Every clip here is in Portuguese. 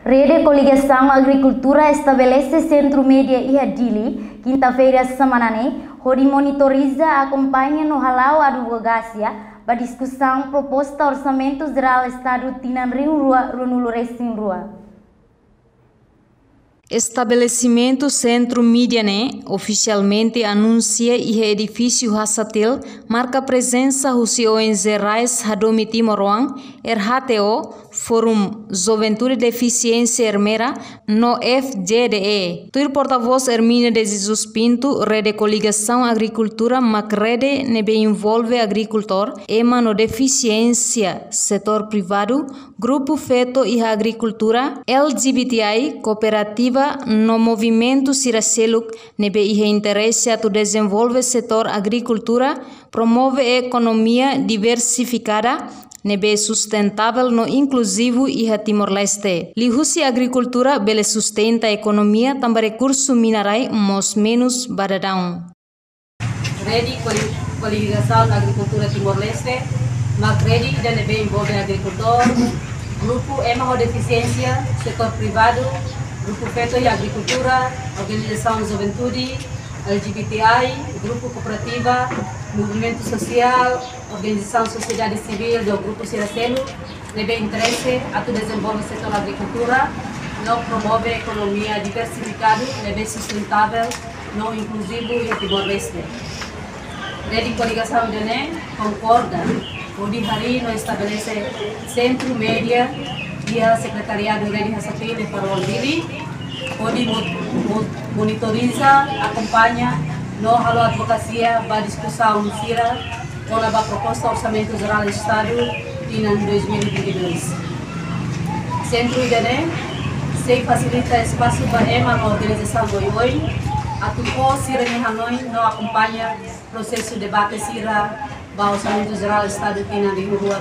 Rede Coligação Agricultura estabelece Centro Média Ihadili, quinta-feira semanal, onde monitoriza e acompanha no halau advocacia para discussão proposta Orçamento Geral Estado Tinan Rio Rua, Ronulu Resin Rua. Estabelecimento Centro Mídiane oficialmente anuncia e edifício Hassatil marca presença dos ONG Rais Hadomi Timoroang, RHTO, Fórum Juventude Deficiência Hermera, no FGDE. Tur porta-voz Hermínia de Jesus Pinto, Rede Coligação Agricultura, Macrede, nebe envolve agricultor, EMA no deficiência, setor privado, Grupo Feto e Agricultura, LGBTI, cooperativa, no movimento Siraseluk, nebe ihe interesse a desenvolver setor agricultura, promove economia diversificada, nebe sustentável no inclusivo e Timor-Leste. Lihusi agricultura bele sustenta a economia, também recurso minerai mos menos badadão. Rede Coligação Agricultura Timor-Leste, Macredi dan nebe envolve agricultor, Grupo EMA Deficiência, setor privado, Grupo Feto e Agricultura, Organização Juventude, LGBTI, Grupo Cooperativa, Movimento Social, Organização Sociedade Civil do Grupo Siracelo, deve interesse a desenvolver o setor agricultura, não promove economia diversificada, deve sustentável, não inclusivo e Timor-Leste. Rede Coligação de NEM concorda, onde hari não estabelece Centro Média e a Secretariado de Rede Hassatil de Parwaldili, onde monitoriza, acompanha, no halo advocacia, para discussão CIRA, com a proposta Orçamento Geral do Estado em 2022. Centro IDN se facilita espaço para EMA na organização do IOI, atuou CIRA em Hanoi, não acompanha processo de debate CIRA para Orçamento Geral do Estado em Rua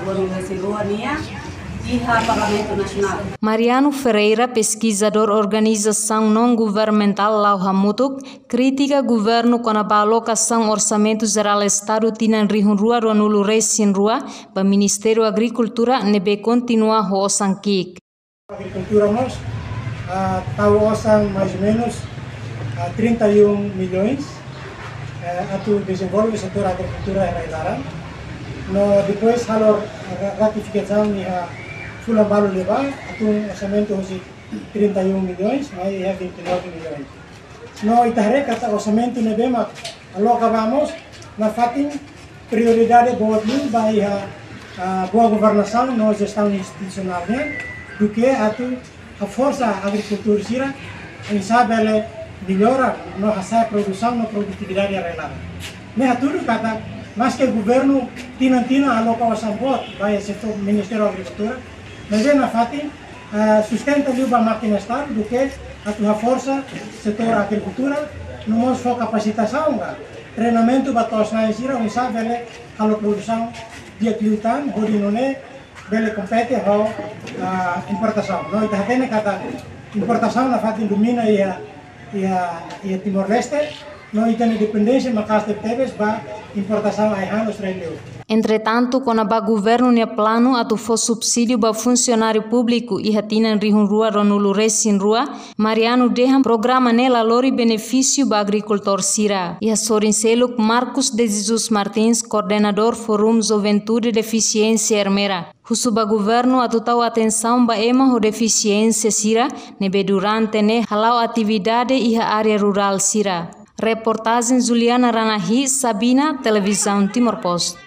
e Parlamento Nacional. Mariano Ferreira, pesquisador organização não-governamental Lauhamutuk, critica governo com a alocação Orçamento Geral Estado Tinan Rio Rua Ronulu Resin Rua para Ministério Agricultura nebe continua ho sankik. Agricultura nós tahu osang mais ou menos 31 milhões atu desenvolve o setor agricultura irailaran. No depois halor ratificação Fulan balu levar, atung orçamento hoje 31 milhões, mas é 29 milhões. No itarre kata orçamento nebema aloca vamos na fatin prioridade buat lu bai a boa governação no gestão institucionalnya do que a força agricultura sira em sabe melhora no hasil produção no produtividade relada. Ne tudo kata mas que o governo tina aloca orçamento bai setor Ministério Agricultura. Mas é na fatin sustenta ali a máquina Estado do que a tua força, setor agricultura, não nos for capacitação, treinamento para todos nós ir, não sabe a produção de acliutan, onde não é, bele compete a importação. Não está tendo cada importação na fatin domina e a Timor-Leste, não tem dependência, mas caso de teves para importação aí no Australia. Entretanto, com o governo tinha plano a for subsídio para funcionário público e hatinan Rio Rua Ronulu Resin Rua, Mariano deixa programa nela lori benefício para agricultor Sira. E a Sorinseluk Marcos de Jesus Martins, coordenador Fórum Juventude Deficiência Hermera. Husuba governo atutau atenção para EMA o deficiência Sira, nebe durante ne halau atividade e a área rural Sira. Reportagem Juliana Ranahi, Sabina, Televisão Timor Post.